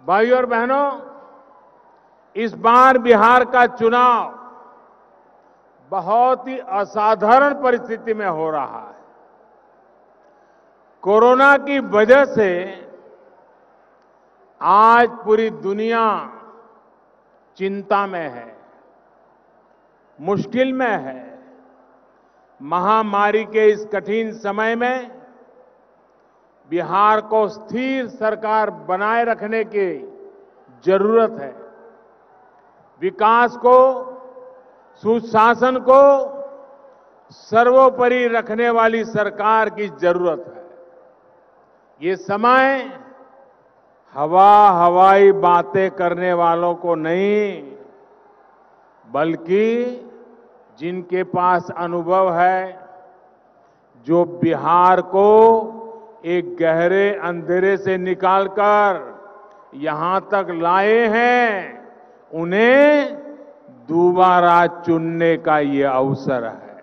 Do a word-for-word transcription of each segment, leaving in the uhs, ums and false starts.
भाइयों और बहनों, इस बार बिहार का चुनाव बहुत ही असाधारण परिस्थिति में हो रहा है। कोरोना की वजह से आज पूरी दुनिया चिंता में है, मुश्किल में है। महामारी के इस कठिन समय में बिहार को स्थिर सरकार बनाए रखने की जरूरत है। विकास को, सुशासन को सर्वोपरि रखने वाली सरकार की जरूरत है। ये समय हवा हवाई बातें करने वालों को नहीं, बल्कि जिनके पास अनुभव है, जो बिहार को एक गहरे अंधेरे से निकालकर यहां तक लाए हैं, उन्हें दोबारा चुनने का ये अवसर है।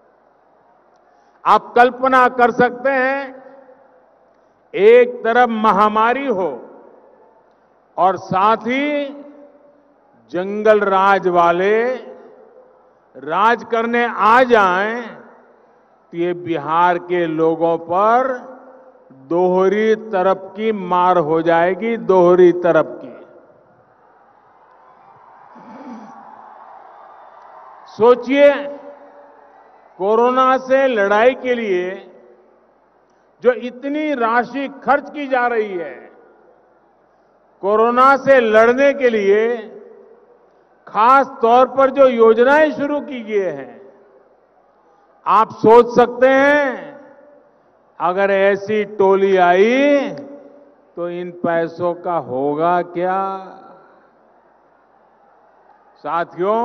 आप कल्पना कर सकते हैं, एक तरफ महामारी हो और साथ ही जंगल राज वाले राज करने आ जाएं, तो ये बिहार के लोगों पर दोहरी तरफ की मार हो जाएगी, दोहरी तरफ की। सोचिए, कोरोना से लड़ाई के लिए जो इतनी राशि खर्च की जा रही है, कोरोना से लड़ने के लिए खास तौर पर जो योजनाएं शुरू की गई हैं, आप सोच सकते हैं अगर ऐसी टोली आई तो इन पैसों का होगा क्या। साथियों,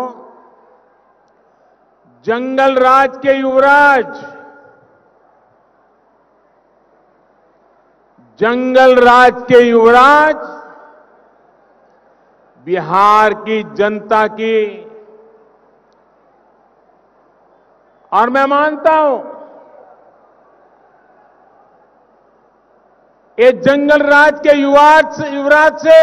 जंगल राज के युवराज, जंगल राज के युवराज बिहार की जनता की, और मैं मानता हूं ये जंगल राज के युवराज युवराज से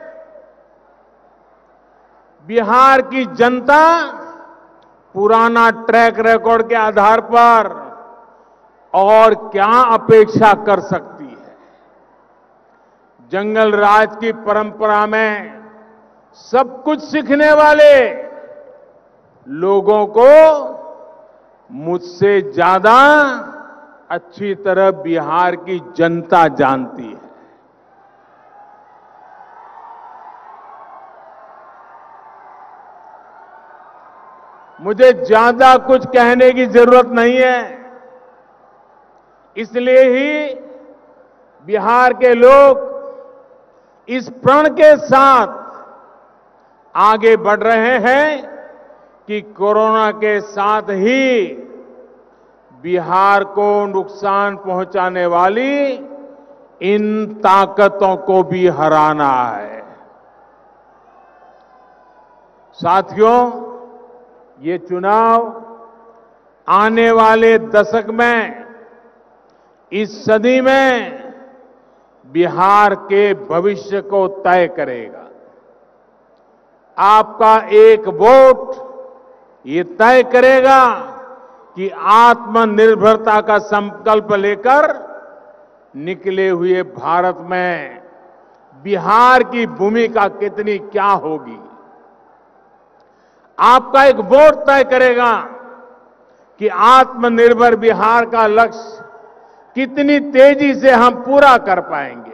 बिहार की जनता पुराना ट्रैक रिकॉर्ड के आधार पर और क्या अपेक्षा कर सकती है। जंगल राज की परंपरा में सब कुछ सीखने वाले लोगों को मुझसे ज्यादा अच्छी तरह बिहार की जनता जानती है। मुझे ज्यादा कुछ कहने की जरूरत नहीं है, इसलिए ही बिहार के लोग इस प्रण के साथ आगे बढ़ रहे हैं कि कोरोना के साथ ही बिहार को नुकसान पहुंचाने वाली इन ताकतों को भी हराना है। साथियों, ये चुनाव आने वाले दशक में, इस सदी में बिहार के भविष्य को तय करेगा। आपका एक वोट ये तय करेगा कि आत्मनिर्भरता का संकल्प लेकर निकले हुए भारत में बिहार की भूमिका कितनी क्या होगी। आपका एक वोट तय करेगा कि आत्मनिर्भर बिहार का लक्ष्य कितनी तेजी से हम पूरा कर पाएंगे।